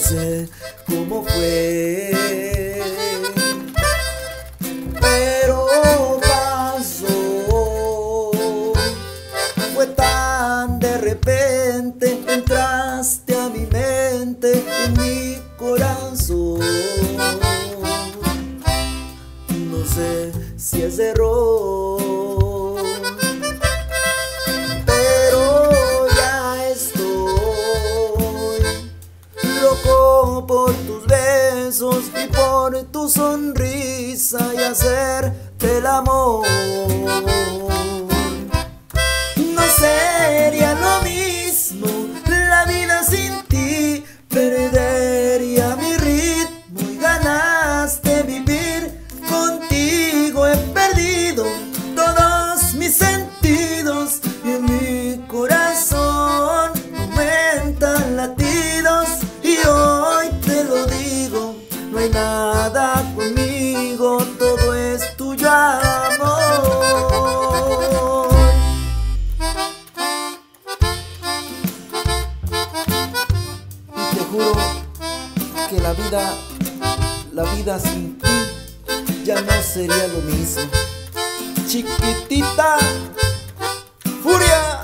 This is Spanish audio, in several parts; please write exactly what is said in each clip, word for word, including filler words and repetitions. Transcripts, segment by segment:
sé cómo fue, pero pasó. Fue tan de repente, entraste a mi mente, en mi corazón. No sé si es error, pero ya estoy loco por tus besos y por tu sonrisa y hacerte el amor. No sería lo mismo la vida sin ti, perdería mi ritmo y ganas de vivir. Contigo he perdido todos mis sentidos y en mi corazón aumentan latidos. Y hoy te lo digo, no hay nada conmigo, todo es tuyo, amor. Y te juro que la vida, la vida sin ti ya no sería lo mismo. Chiquitita Furia.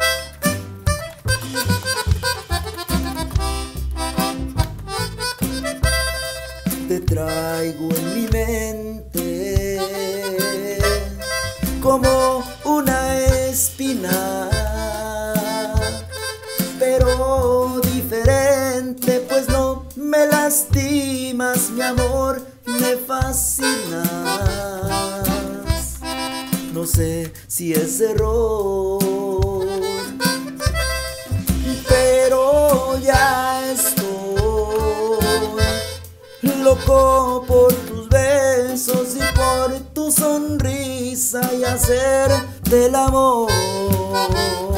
Te traigo en mi mente como una espina, pero diferente, pues no me lastimas, mi amor, me fascinas. No sé si es error, pero ya estoy loco por tus besos y por tu sonrisa y hacerte el amor.